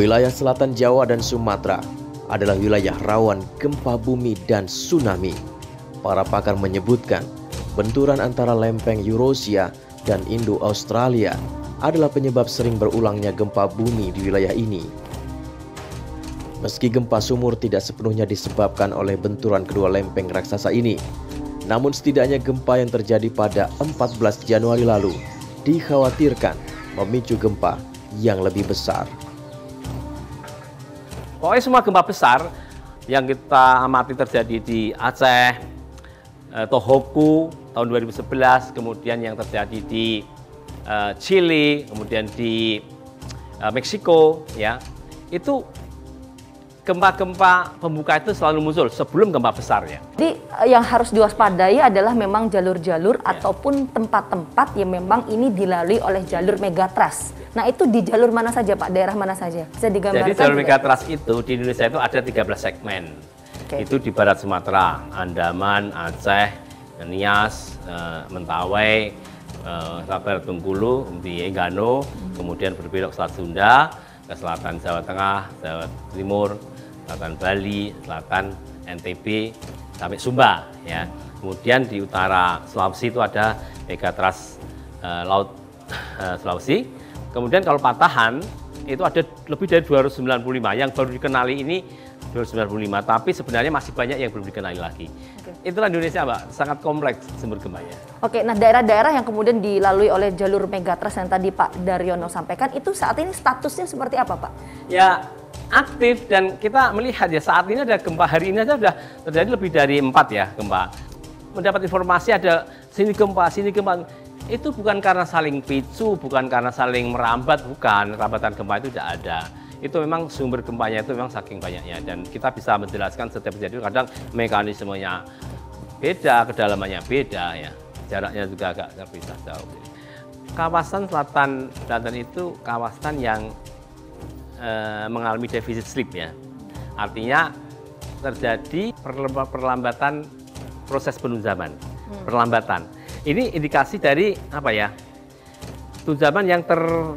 Wilayah selatan Jawa dan Sumatera adalah wilayah rawan gempa bumi dan tsunami. Para pakar menyebutkan benturan antara lempeng Eurasia dan Indo-Australia adalah penyebab sering berulangnya gempa bumi di wilayah ini. Meski gempa sumur tidak sepenuhnya disebabkan oleh benturan kedua lempeng raksasa ini, namun setidaknya gempa yang terjadi pada 14 Januari lalu dikhawatirkan memicu gempa yang lebih besar. Pokoknya semua gempa besar yang kita amati terjadi di Aceh, Tohoku tahun 2011, kemudian yang terjadi di Chili, kemudian di Meksiko, ya, itu gempa-gempa pembuka itu selalu muncul sebelum gempa besar, ya. Jadi yang harus diwaspadai adalah memang jalur-jalur ataupun tempat-tempat yang memang ini dilalui oleh jalur megatrust. Nah, itu di jalur mana saja, Pak? Daerah mana saja? Bisa digambarkan? Jadi jalur megatrust itu di Indonesia itu ada 13 segmen. Itu di Barat Sumatera, Andaman, Aceh, Nias, Mentawai, Barat Bengkulu, di Enggano, kemudian berbelok Selat Sunda, ke selatan Jawa Tengah, Jawa Timur, selatan Bali, selatan NTB, sampai Sumba, ya. Kemudian di utara Sulawesi itu ada megatrust laut Sulawesi. Kemudian kalau patahan itu ada lebih dari 295, yang baru dikenali ini 295, tapi sebenarnya masih banyak yang belum dikenali lagi. Itulah Indonesia, Mbak, sangat kompleks sumber gempanya. Oke, nah daerah-daerah yang kemudian dilalui oleh jalur megatrust yang tadi Pak Daryono sampaikan, itu saat ini statusnya seperti apa, Pak? Ya, aktif, dan kita melihat ya saat ini ada gempa, hari ini saja sudah terjadi lebih dari 4 ya gempa. Mendapat informasi ada sini gempa, itu bukan karena saling picu, bukan karena saling merambat, bukan. Rambatan gempa itu tidak ada. Itu memang sumber gempanya itu memang saking banyaknya, dan kita bisa menjelaskan setiap kejadian. Kadang mekanismenya beda, kedalamannya beda, ya, jaraknya juga agak terpisah jauh. Kawasan selatan Banten itu kawasan yang mengalami defisit slip, ya. Artinya terjadi perlambatan proses penunjaman, perlambatan. Ini indikasi dari apa ya? Tunjaman yang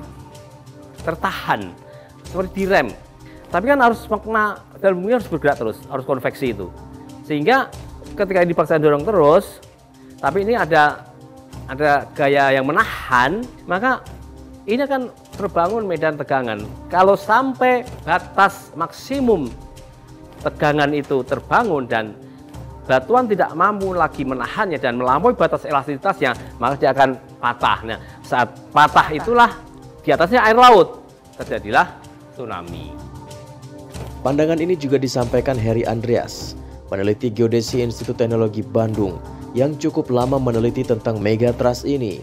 tertahan, seperti direm. Tapi kan harus makna dalam bumi harus bergerak terus, harus konveksi itu. Sehingga ketika dipaksa dorong terus, tapi ini ada gaya yang menahan, maka ini akan terbangun medan tegangan. Kalau sampai batas maksimum tegangan itu terbangun dan batuan tidak mampu lagi menahannya dan melampaui batas elastisitasnya, maka dia akan patah. Nah, saat patah itulah di atasnya air laut, terjadilah tsunami. Pandangan ini juga disampaikan Heri Andreas, peneliti geodesi Institut Teknologi Bandung, yang cukup lama meneliti tentang megatrust ini.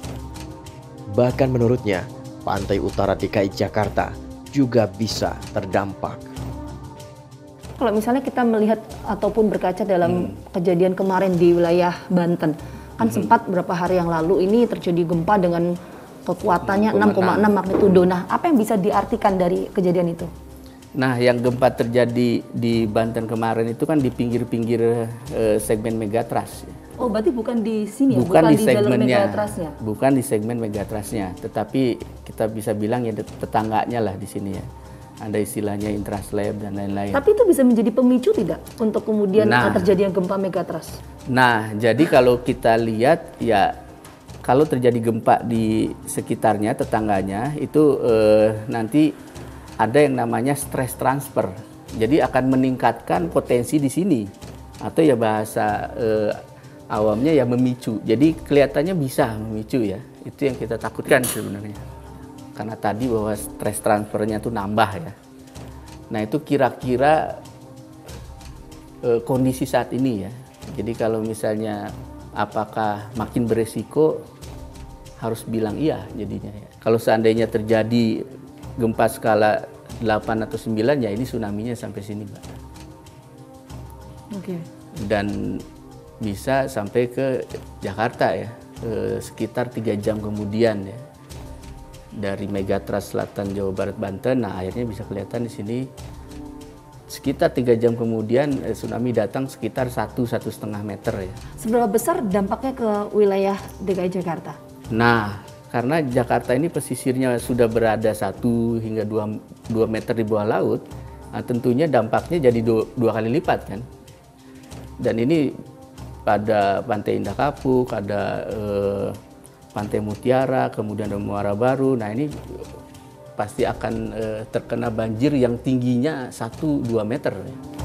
Bahkan menurutnya, pantai utara DKI Jakarta juga bisa terdampak. Kalau misalnya kita melihat ataupun berkaca dalam kejadian kemarin di wilayah Banten, kan sempat beberapa hari yang lalu ini terjadi gempa dengan kekuatannya 6,6 magnitudo. Nah, apa yang bisa diartikan dari kejadian itu? Nah, yang gempa terjadi di Banten kemarin itu kan di pinggir-pinggir segmen megatrust. Oh, berarti bukan di sini, bukan di jalur segmennya, megatrustnya. bukan di segmen megatrustnya, tetapi kita bisa bilang ya tetangganya lah di sini ya. Ada istilahnya intraslab dan lain-lain. Tapi itu bisa menjadi pemicu tidak untuk kemudian terjadinya gempa megatrust? Nah, jadi kalau kita lihat ya, kalau terjadi gempa di sekitarnya, tetangganya, itu nanti ada yang namanya stress transfer. Jadi akan meningkatkan potensi di sini, atau ya bahasa awamnya ya memicu. Jadi kelihatannya bisa memicu ya. Itu yang kita takutkan sebenarnya. Karena tadi bahwa stress transfernya itu nambah ya. Nah, itu kira-kira kondisi saat ini ya. Jadi kalau misalnya apakah makin beresiko, harus bilang iya jadinya ya. Kalau seandainya terjadi gempa skala 8 atau 9 ya ini tsunami-nya sampai sini, Mbak. Oke. Dan bisa sampai ke Jakarta ya, sekitar 3 jam kemudian ya. Dari megatrust selatan Jawa Barat Banten, nah akhirnya bisa kelihatan di sini sekitar 3 jam kemudian tsunami datang sekitar 1–1,5 meter ya. Seberapa besar dampaknya ke wilayah DKI Jakarta? Nah, Karena Jakarta ini pesisirnya sudah berada 1 hingga 2 meter di bawah laut, nah tentunya dampaknya jadi dua kali lipat kan. Dan ini pada Pantai Indah Kapuk, ada Pantai Mutiara, kemudian ada Muara Baru. Nah ini pasti akan terkena banjir yang tingginya 1-2 meter.